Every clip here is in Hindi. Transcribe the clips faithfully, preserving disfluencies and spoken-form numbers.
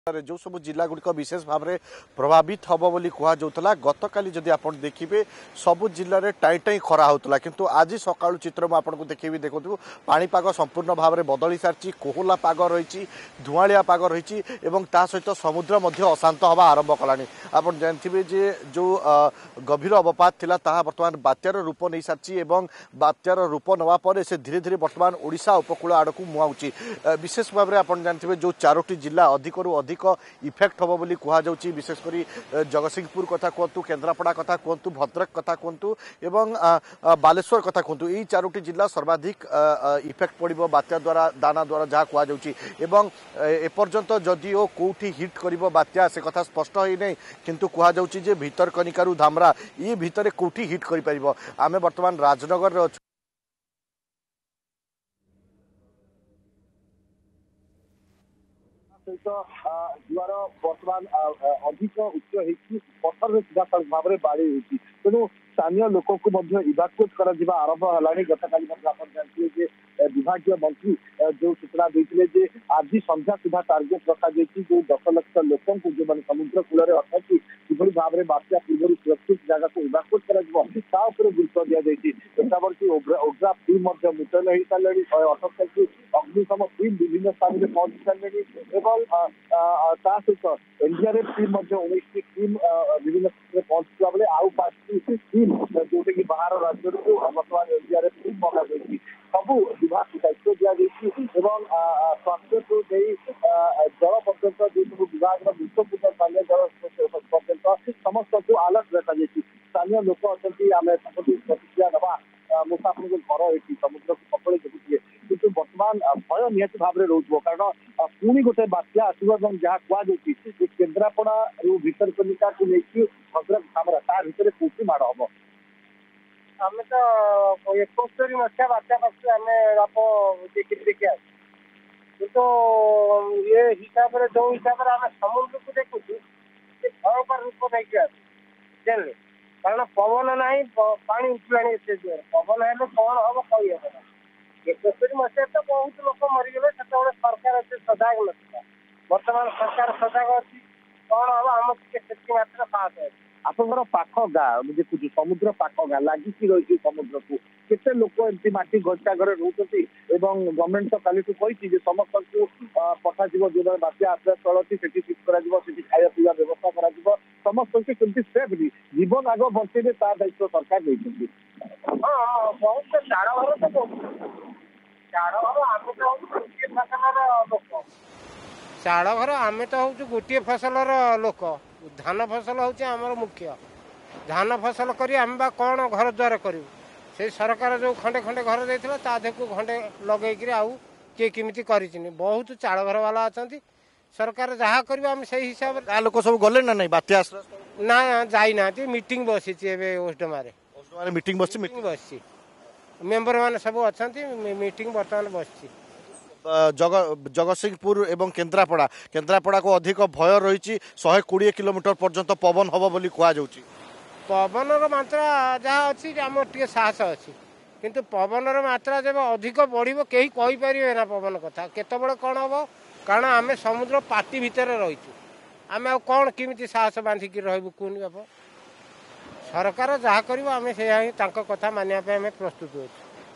जो सब जिला गुड़िक विशेष भाव में प्रभावित हम बोली कहला गत काली जदि आप देखिए सबु जिले में टाई टाई खरा होता किंतु आज सकाळु चित्र मुझे आपको देखी देखु पाणीपाग संपूर्ण भाव में बदली सारी कोहला पाग रही धुआलिया पाग रही सहित समुद्र अशांत हवा आरंभ कलानी। आप जानते जे जो गभीर अवपात थिला ताहा वर्तमान बात्यार रूप नहीं सारी बात्यार रूप नवा से धीरे धीरे वर्तमान ओडिशा उपकूल आड़ को मुहाउची। विशेष भाव में आप जानते जो चारोटी जिला अधिक अधिक इफेक्ट हम बोली कहुच्छी विशेषकर जगतसिंहपुर कथा कहतु केन्द्रापड़ा कथा कहतु भद्रक कथा कहतु एवं बालेश्वर कथा कहतु यही चारोटी जिला सर्वाधिक इफेक्ट पड़ो बात्या द्वारा दाना द्वारा जहाँ कहुच्छी एवं एपर्यंत जदिओ कौटी हिट कर बात्या से कथा स्पष्ट हो नहीं किंतु कहुच्छी भितरकनिकारु धामरा ये भितर कौटी हिट कर आम बर्तमान राजनगर में सहित जुआर बर्तमान अधिक उच्च होती पथर में सीधा सड़क भाव में बाड़ी होती तेणु स्थानीय लोक को इवाकुएट कर आरंभ है। गत काली जानते विभाग मंत्री जो सूचना देते आज संध्या सुधा टार्गेट रखा जो दस लक्ष लोक जो मैंने समुद्र कूल अच्छा कि भाव में बात्या पूर्व सुरक्षित जगह को इवाकुएट कर गुरुत्व दि जाती ओग्रा टीम मुतयन हो सारे शहे अठस्तरी अग्निशम टीम विभिन्न स्थान में पहुंची सारे सहित एनडीआरएफ टीम उन्नीस टीम विभिन्न स्थान में पहुंचुवा बेले आउ पांच टीम जोटा कि बाहर राज्य बर्तमान एनडीआरएफ टीम मगा सबू विभाग को दायित्व दि स्वास्थ्य को जल पर्यंत जो सब विभाग गुरुत्वपूर्ण स्थानीय जल पर्यंत समस्त को अलर्ट रखा स्थानीय लोक अच्छा आम प्रतिक्रिया दवा मुसाफर घर ये समुद्र को सबले देखुए कितु बर्तमान भय निहत भाव में रोक कारण पुणी गोटे बात्या आसो जहाँ कहुच्छी केन्द्रापड़ा भितरकनिका को लेकिन भद्रक धामरा ता भर कौटी माड़ हम आम तो एकस्तरी मसीहा बात्या पास आम बाप देखी देखी आस कितु ये हिसाब से जो हिसाब से आम समुद्र को देखुचु भयंकर रूप नहीं आस जानले कारण पवन ना पानी उठला पवन है कौन हम कही ना एकस्तरी मसीह तो बहुत लोक मरीगले से सरकार एत सजग ना बर्तमान सरकार सजग अच्छी कौन हम आम से मात्र साहस है आपंकर पाख गाँ देखुच समुद्र पाख गाँ लगिकी रही समुद्र को केते लोक एमती माटी घटा घर रोचे गवर्नमेंट तो काली कही समस्त को पठा जो बात्या आश्रय स्थल अच्छी शिफ्ट कर खाया पीवा व्यवस्था कर समस्त केमती सेफ जीवन आग बचे दायित्व सरकार नहीं। हाँ बहुत चाड़ घर तो बहुत चाड़ घर आम तो गोटे फसल लोक चाड़ घर आम तो हूँ गोटे फसल लोक धान फसल हूँ आमर मुख्य धान फसल कर आम बा कौन घर द्वार करूँ से सरकार जो खंडे खंडे घर देता ताधे को खंडे लगे आउ किए किमिति कर बहुत चाड़ घर वाला अच्छा सरकार जहाँ कर हिसाब से लोक सब गले ना नहीं बात्या ना जाना मीटिंग बसी ओस्डमारे मीटिंग बस मीटिंग बस मेम्बर मैंने सब अच्छा मीटिंग बर्तमान बस जग जगतसिंहपुर एवं केन्द्रापड़ा केन्द्रापड़ा को अधिक भय रही शहे कोड़े किलोमीटर पर्यंत पवन हम बोली कहुच्छी पवन मात्रा जहाँ अच्छी आम टे साहस अच्छी किंतु पवन मात्रा जब अधिक बढ़ो कहीं कहींपर ना पवन कथा केतबले कौन हम कारण आम समुद्र पाटी भितर रहीचु आम आ कौन किमिति साहस बांधिकी रहबु कहूनि बाप सरकार जहाँ कर आम से कथा मानिया आम प्रस्तुत हो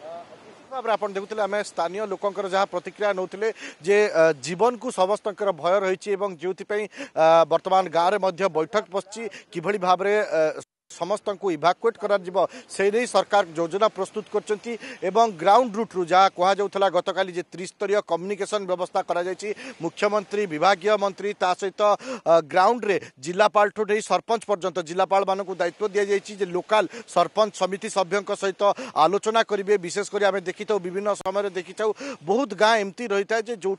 आप देखुले आम स्थानीय लोकंर जहाँ प्रतिक्रिया नौते जे जीवन को समस्त भय रही जो वर्तमान गाँव में बैठक बसची किभली भाव में समस्त को इवाकुएट कर सरकार योजना प्रस्तुत कर ग्राउंड रूट रू जहाँ कहुला गत काली त्रिस्तरीय कम्युनिकेशन व्यवस्था करा मुख्यमंत्री विभागीय मंत्री ता सहित ग्राउंड रे जिलापाल ठू नहीं सरपंच पर्यंत जिलापाल मान को दायित्व दि जाइए लोकाल सरपंच समिति सभ्यों सहित आलोचना करेंगे विशेषकर आम देखी था विभिन्न समय देखी था बहुत गाँ एमती रही था जो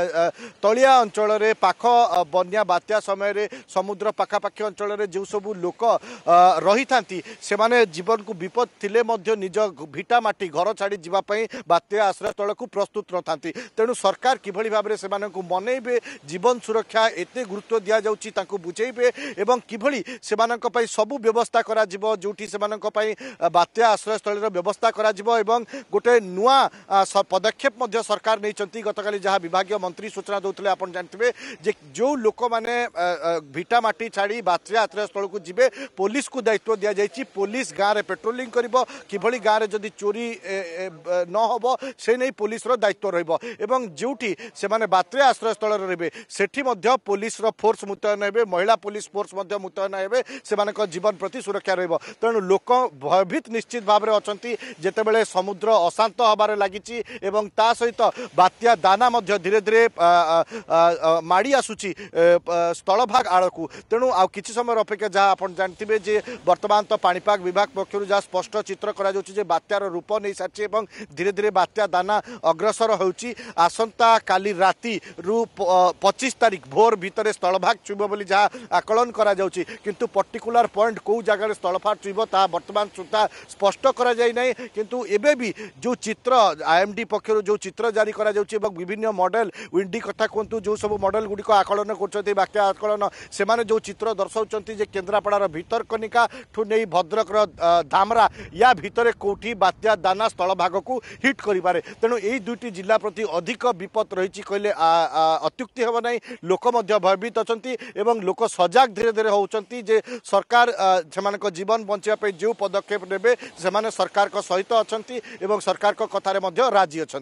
तलिया अंचल पाख बन्या बात्या समय समुद्र पाखापाखि अंचल जो सबू लोक रही थांती सेमाने जीवन को विपद थिले मध्य निज भिटा माटी घर छाड़ी जीवाई बात्या आश्रय स्थल को प्रस्तुत न था तेणु सरकार किभली भाबरे सेमानंकु मनैबे जीवन सुरक्षा एते गुरुत्व दिया जाउची तांकु बुझेइबे एवं किभली सेमानंक पई सबु व्यवस्था करा जिवो जोठी सेमानंक पई बात्या आश्रय स्थल रो व्यवस्था करा जिवो एवं गोटे नुआ पदक्षेप मध्य सरकार नैचंती गतकाली जहाँ विभागीय मंत्री सूचना दौले आप जानते जे जो लोक मैंने भिटा माटी छाड़ी बात्या आश्रय स्थल को जीवे पुलिस को दायित्व दि जाइए पुलिस गाँव में पेट्रोलिंग करिबो किभली गाँव में जदि चोरी न होबो से नहीं पुलिस रो दायित्व रहिबो एवं जोठी से माने बात्या आश्रय स्थल रहिबे सेठी मध्य पुलिस रो फोर्स मुतयन हेबे महिला पुलिस फोर्स मध्य मुतयन हेबे सेमानक जीवन प्रति सुरक्षा रहिबो तेणु लोक भयभीत निश्चित भाव में अच्छा जेतेबेले समुद्र अशांत हबार लागिची एवं ता सहित बात्या दाना मध्य धीरे धीरे माड़ी आसुची स्थलभाग आड़कू तेणु आ किछि समय अपेक्षा जहाँ आप जानते जे वर्तमान तो पाणीपाग विभाग पक्षर जहाँ स्पष्ट चित्र करा जाउची जे बात्यार रूप नहीं सारी एवं धीरे धीरे बात्या दाना अग्रसर होउची आसंता काली राति रु पच्चीस तारीख भोर भितर स्थलभाग छुईब बोली जहाँ आकलन करा जाउची किंतु पर्टिकुलर पॉइंट कौ जगह स्थलभाग छुईब ता वर्तमान सुधा स्पष्ट करा जाय नै किंतु एबे भी जो चित्र आईएमडी पक्षर जो चित्र जारी करा जाउची एवं विभिन्न मॉडल विंडी कथा कहतु जो सब मॉडल गुड़िक आकलन कर बात्या आकलन से जो चित्र दर्शाउं जे केन्द्रापड़ार भितरकनिका ठू नहीं भद्रक धामरा या भितर कोठी बात्या दाना स्थल भाग को हिट करें तेणु यही दुईटी जिला प्रति अधिक विपद रही कहले अत्युक्ति हम ना लोक भयभीत अच्छा एवं लोक सजग धीरे धीरे होती जे सरकार से जीवन बचाई जो पदक्षेप नेबे से सरकार सहित अच्छा एवं सरकार कथार राजी अच्छा।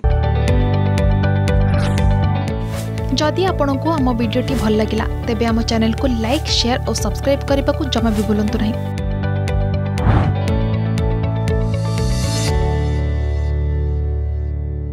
जदि आपंक आम भिडी भल लगा तेब आम चैनल को लाइक शेयर और सब्सक्राइब करने को जमा भी भूलु नहीं।